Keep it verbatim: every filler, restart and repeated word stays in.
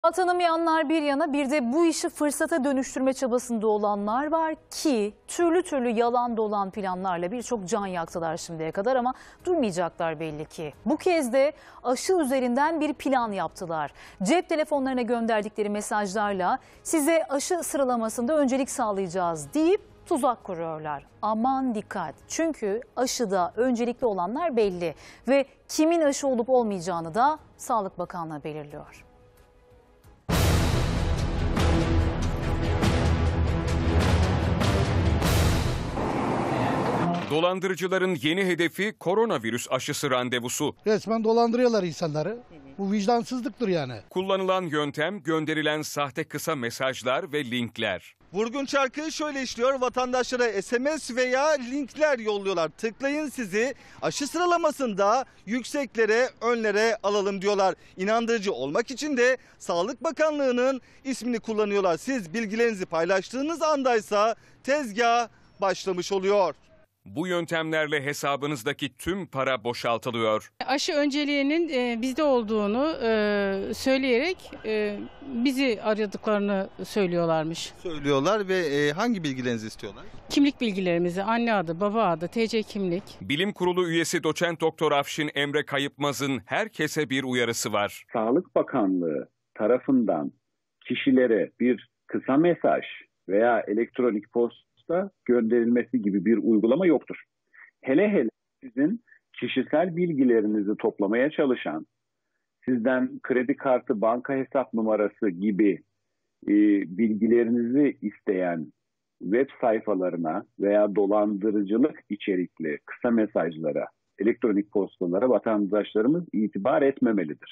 Tanımayanlar bir yana, bir de bu işi fırsata dönüştürme çabasında olanlar var ki türlü türlü yalan dolan planlarla birçok can yaktılar şimdiye kadar, ama durmayacaklar belli ki. Bu kez de aşı üzerinden bir plan yaptılar. Cep telefonlarına gönderdikleri mesajlarla size aşı sıralamasında öncelik sağlayacağız deyip tuzak kuruyorlar. Aman dikkat, çünkü aşıda öncelikli olanlar belli ve kimin aşı olup olmayacağını da Sağlık Bakanlığı belirliyor. Dolandırıcıların yeni hedefi koronavirüs aşısı randevusu. Resmen dolandırıyorlar insanları. Bu vicdansızlıktır yani. Kullanılan yöntem gönderilen sahte kısa mesajlar ve linkler. Vurgun çarkı şöyle işliyor: vatandaşlara S M S veya linkler yolluyorlar. Tıklayın, sizi aşı sıralamasında yükseklere, önlere alalım diyorlar. İnandırıcı olmak için de Sağlık Bakanlığı'nın ismini kullanıyorlar. Siz bilgilerinizi paylaştığınız andaysa tezgah başlamış oluyor. Bu yöntemlerle hesabınızdaki tüm para boşaltılıyor. Aşı önceliğinin e, bizde olduğunu e, söyleyerek e, bizi aradıklarını söylüyorlarmış. Söylüyorlar ve e, hangi bilgilerinizi istiyorlar? Kimlik bilgilerimizi, anne adı, baba adı, T C kimlik. Bilim Kurulu üyesi doçent doktor Afşin Emre Kayıpmaz'ın herkese bir uyarısı var. Sağlık Bakanlığı tarafından kişilere bir kısa mesaj veya elektronik posta gönderilmesi gibi bir uygulama yoktur. Hele hele sizin kişisel bilgilerinizi toplamaya çalışan, sizden kredi kartı, banka hesap numarası gibi e, bilgilerinizi isteyen web sayfalarına veya dolandırıcılık içerikli kısa mesajlara, elektronik postalara vatandaşlarımız itibar etmemelidir.